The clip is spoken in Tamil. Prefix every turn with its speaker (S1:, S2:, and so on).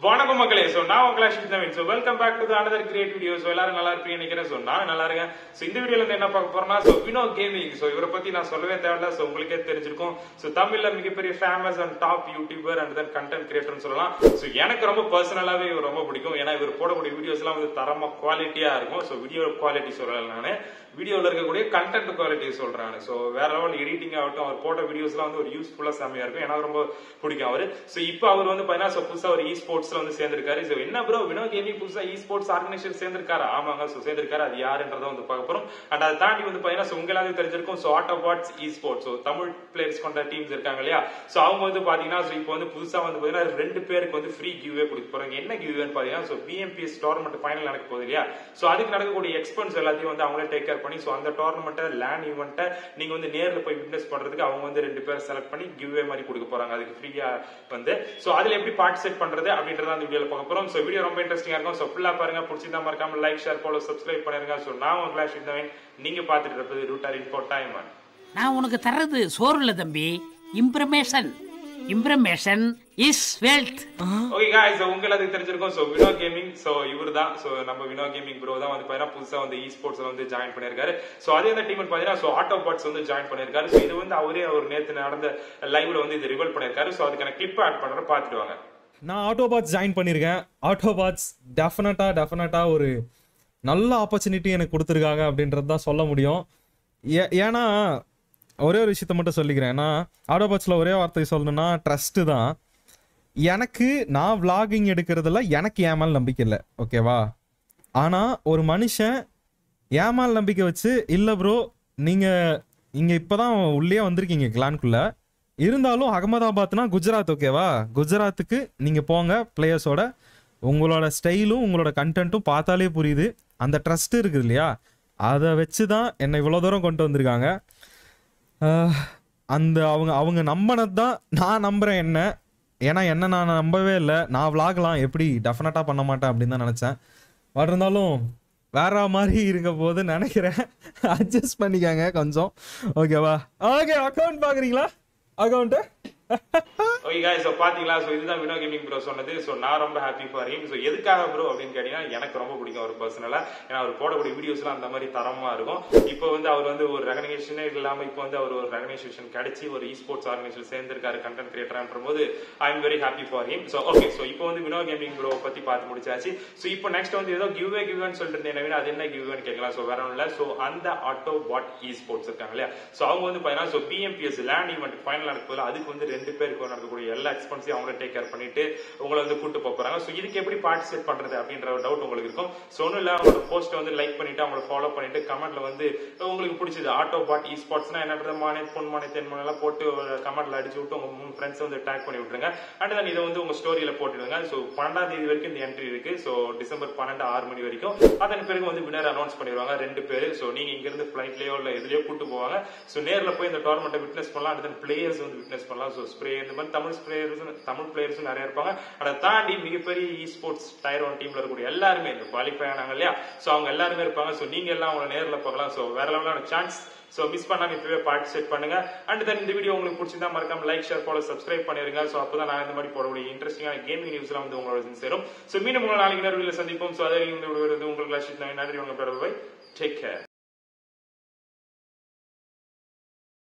S1: வணக்கம் மக்களே. சோ நான் உங்க clash with so welcome back to another great video. So எல்லாரும் நல்லா இருப்பீங்க நினைக்கிறேன். சோ நான் நல்லா இருக்கேன். சோ இந்த வீடியோல இருந்து என்ன பார்க்க போறோம்னா சோ வினோ கேமிங். சோ இவரை பத்தி நான் சொல்லவே தேவையில்ல. சோ உங்களுக்கே தெரிஞ்சிருக்கும். சோ தமிழ்ல மிகப்பெரிய famous and top YouTuber and then content கிரியேட்டர்னு சொல்லலாம். சோ எனக்கு ரொம்ப பர்சனலாவே இவர் ரொம்ப பிடிக்கும். ஏன்னா இவர் போடக்கூடிய வீடியோஸ் எல்லாம் வந்து தரமா குவாலிட்டியா இருக்கும். சோ வீடியோ குவாலிட்டி சொல்லல, நானு வீடியோல இருக்கக்கூடிய கண்டென்ட் குவாலிட்டி சொல்றேன். சோ வேற லெவல் எடிட்டிங் ஆகட்டும், அவர் போட்ட வீடியோஸ் எல்லாம் வந்து ஒரு யூஸ்ஃபுல்லா செமையா இருக்கும். எனக்கு ரொம்ப பிடிக்கும் அவரு. சோ இப்போ அவர் வந்து பாத்தீங்கன்னா புதுசா ஒரு இ ஸ்போர்ட்ஸ்ல வந்து சேர்ந்திருக்காரு. சோ என்ன ப்ரோ வினோ கேமிங் புதுசா இ ஸ்போர்ட்ஸ் ஆர்கனைசேஷன் சேர்ந்திருக்காரு? ஆமாங்க, சோ சேர்ந்திருக்காரு. அது யாருன்றத வந்து பார்க்க போறோம். அண்ட் அதை தாண்டி வந்து பாத்தீங்கன்னா உங்களுக்கு தெரிஞ்சிருக்கும். So Autobots esports, so Tamil players கொண்ட டீம்ஸ் இருக்காங்க இல்லையா? சோ அவங்க வந்து பாத்தீங்கன்னா இப்போ வந்து புதுசா வந்து பாத்தீங்கன்னா 2 பேருக்கு வந்து ஃப்ரீ கிவ்வே கொடுக்க போறாங்க. என்ன கிவ்வேன்னு பாத்தீங்கன்னா சோ பிஎம்பிஎஸ் டோர்னமெண்ட் ஃபைனல் நடக்க போகுது இல்லையா? சோ அதுக்கு நடக்கக்கூடிய எக்ஸ்பென்ஸ் எல்லாத்தையும் வந்து அவங்களே டேக் கேர் பண்ணி சோ அந்த டோர்னமெண்ட் லேண்ட் ஈவென்ட்டை நீங்க வந்து நேர்ல போய் விட்னஸ் பண்றதுக்கு அவங்க வந்து 2 பேர் செலக்ட் பண்ணி கிவ்வே மாதிரி கொடுக்க போறாங்க. அதுக்கு ஃப்ரீயா வந்து சோ அதுல எப்படி பார்ட்டிசிபேட் பண்றது அப்படின்றத அந்த வீடியோல பார்க்க போறோம். சோ வீடியோ ரொம்ப இன்ட்ரெஸ்டிங்கா இருக்கும். சோ ஃபுல்லா பாருங்க. பிடிச்சிருந்தா மறக்காம லைக், ஷேர், ஃபாலோ, சப்ஸ்கிரைப் பண்ணிருங்க. சோ நான் உங்க கிளாஷ் வித் நீங்க பாத்துட்டு இருப்பது ரூட்டர் இன்ஃபோ டைம்.
S2: நான் உனக்கு தர்றது சோறு இல்ல தம்பி, information. Information is wealth.
S1: Okay guys, உங்களுக்கு தெரிஞ்சிருக்கும். சோ வினோ கேமிங், சோ இவர்தான். சோ நம்ம வினோ கேமிங் ப்ரோ தான் வந்து பாத்தீங்கன்னா புதுசா வந்து இ ஸ்போர்ட்ஸ்ல வந்து ஜாயின் பண்ணிருக்காரு. சோ அதே அந்த டீம் பாத்தீங்கன்னா சோ ஆட்டோபாட்ஸ் வந்து ஜாயின் பண்ணிருக்காரு. சோ இது வந்து அவரே அவர் நேத்து நடந்த லைவ்ல வந்து இது ரிவீல் பண்ணிருக்காரு. சோ அதுக்கான கிளிப் ஆட் பண்றேன், பாத்துட்டு வாங்க.
S3: நான் ஆட்டோபாட்ஸ் ஜாயின் பண்ணியிருக்கேன். ஆட்டோபாட்ஸ் டெஃபினட்டா ஒரு நல்ல ஆப்பர்ச்சுனிட்டி எனக்கு கொடுத்துருக்காங்க அப்படின்றது தான் சொல்ல முடியும். ஏன்னா ஒரே ஒரு விஷயத்த மட்டும் சொல்லிக்கிறேன். ஏன்னா ஆட்டோபாட்ஸில் ஒரே வார்த்தை சொல்லணும்னா ட்ரஸ்ட்டு தான். எனக்கு நான் விளாகிங் எடுக்கிறதுல எனக்கு என் மேல் நம்பிக்கை இல்லை, ஓகேவா? ஆனால் ஒரு மனுஷன் என் மேல் நம்பிக்கை வச்சு இல்லை ப்ரோ நீங்கள் இங்கே இப்போ தான் உள்ளே வந்திருக்கீங்க கிளான்குள்ளே, இருந்தாலும் அகமதாபாத்னா குஜராத், ஓகேவா? குஜராத்துக்கு நீங்கள் போங்க பிளேயர்ஸோட, உங்களோட ஸ்டைலும் உங்களோட கண்டென்ட்டும் பார்த்தாலே புரியுது. அந்த ட்ரஸ்ட் இருக்குது இல்லையா, அதை வச்சு தான் என்னை இவ்வளோ தூரம் கொண்டு வந்திருக்காங்க. அந்த அவங்க நம்பினது தான் நான் நம்புகிறேன். ஏன்னா என்ன நான் நம்பவே இல்லை. நான் விளாகலாம் எப்படி டெஃபினட்டாக பண்ண மாட்டேன் அப்படின்னு தான் நினச்சேன். பட் இருந்தாலும் வேற மாதிரி இருக்க போது நினைக்கிறேன். அட்ஜஸ்ட் பண்ணிக்காங்க கொஞ்சம், ஓகேவா? ஓகே, அக்கௌண்ட் பார்க்குறீங்களா? அக்கௌண்ட்டு
S1: ஓகே गाइस, சோ பாத்தீங்களா? சோ இதுதான் வினோ கேமிங் ப்ரோ சொன்னது. சோ நான் ரொம்ப ஹாப்பி ஃபார் ஹிம். சோ எதுக்காக ப்ரோ அப்படின்னு கேட்டீங்கன்னா எனக்கு ரொம்ப பிடிக்கும் அவர் பர்சனலா. ஏன்னா அவர் போடக்கூடிய வீடியோஸ்லாம் அந்த மாதிரி தரமா இருக்கும். இப்போ வந்து அவர் வந்து ஒரு ரெகனைசேஷனே இல்லாம இப்போ வந்து அவர் ஒரு ரெகனைசேஷன் கிடைச்சி ஒரு இ ஸ்போர்ட்ஸ் ஆர்கனைசேஷன் சேர்ந்திருக்காரு கண்டென்ட் கிரியேட்டர்ன்ற போது I am very happy for him. So okay, so இப்போ வந்து வினோ கேமிங் ப்ரோ பத்தி பார்த்து முடிச்சாச்சு. சோ இப்போ நெக்ஸ்ட் வந்து ஏதோ கிவ்வேன்னு சொல்லிட்டு இருந்தேன். அது என்ன கிவ்வேன்னு கேட்கலாம். சோ வேற ஒன்றும் இல்லை. சோ அந்த ஆட்டோபாட் இ ஸ்போர்ட்ஸ் இருக்காங்க இல்லையா? சோ அவங்க வந்து பாத்தீங்கன்னா so PMPS LAN event final நடக்குது. அதுக்கு வந்து 2 பேருக்கு நடக்கக்கூடிய எல்லா எக்ஸ்பென்ஸையும் அவங்களே டேக் கேர் பண்ணிட்டு உங்களை வந்து கூட்டு போறாங்க. சோ இதுக்கு எப்படி பார்ட்டிசிபேட் பண்றது அப்படின்ற ஒரு டவுட் உங்களுக்கு இருக்கும். சோ ஒன்னும் இல்ல, அவங்களோட போஸ்ட் வந்து லைக் பண்ணிட்டு அவங்கள ஃபாலோ பண்ணிட்டு கமெண்ட்ல வந்து உங்களுக்கு பிடிச்சது ஆட்டோபாட் இ ஸ்போர்ட்ஸ்னா என்னன்றது மானே தென்மானெல்லாம் போட்டு கமெண்ட்ல அடிச்சு விட்டு உங்க 3 ஃப்ரெண்ட்ஸ் வந்து டேக் பண்ணி விட்டுருங்க. அண்ட் தென் இதை வந்து உங்க ஸ்டோரியில போட்டுடுங்க. சோ 12ஆம் தேதி வரைக்கும் இந்த என்ட்ரி இருக்கு. சோ டிசம்பர் 12 6 மணி வரைக்கும். அதன் பிறகு வந்து வினர் அனௌன்ஸ் பண்ணிடுவாங்க 2 பேரு. சோ நீங்க இங்க இருந்து பிளைட்லயோ இல்ல எதுலயோ கூட்டு போவாங்க. சோ நேர்ல போய் இந்த டோர்னமெண்ட் விட்னஸ் பண்ணலாம். அண்ட் தென் பிளேயர்ஸ் வந்து விட்னஸ் பண்ணலாம். சோ ஸ்ப்ரே இந்த மாதிரி தமிழ் பிளேயர்ஸும் நிறைய இருப்பாங்க. அதை தாண்டி மிகப்பெரிய இ ஸ்போர்ட்ஸ் டயர் 1 டீம்ல இருக்கக்கூடிய எல்லாருமே இந்த குவாலிஃபை ஆனாங்க இல்லையா? சோ அவங்க எல்லாருமே இருப்பாங்க. சோ நீங்க எல்லாம் அவங்களை நேர்ல பார்க்கலாம். சோ வேற லெவலான சான்ஸ். சோ மிஸ் பண்ணாம இப்பவே பார்ட்டிசிபேட் பண்ணுங்க. அண்ட் தென் இந்த வீடியோ உங்களுக்கு பிடிச்சிருந்தா மறக்காம லைக், ஷேர், ஃபாலோ, சப்ஸ்கிரைப் பண்ணிருங்க. சோ அப்பதான் நான் இந்த மாதிரி போடக்கூடிய இன்ட்ரெஸ்டிங்கான கேமிங் நியூஸ் எல்லாம் வந்து உங்களோட சேரும். சோ மீண்டும் உங்களை நாளைக்கு நேரம் சந்திப்போம். சோ அதே உங்களுக்கு கிளாஷ் நன்றி. உங்க பை. Take care.